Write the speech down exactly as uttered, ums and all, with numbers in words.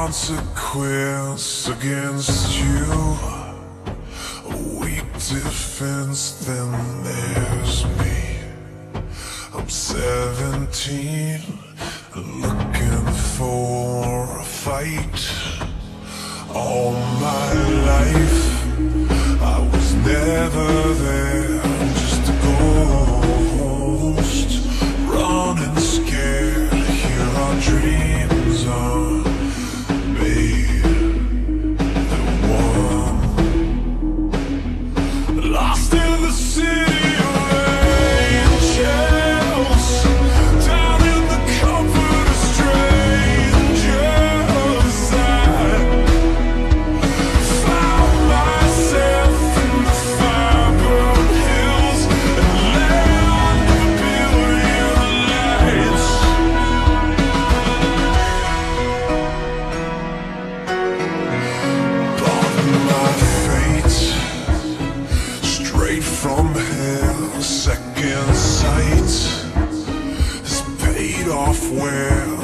consequence against you. A weak defense, then there's me. I'm seventeen, looking for a fight. All my life I was never there, just a ghost, running scared. Here our dreams are made, the one lost in the city of angels, down in the comfort of strangers. I found myself in the fire-burned hills and land of a billion lights. But my fate, straight from hell, second sight, has paid off well.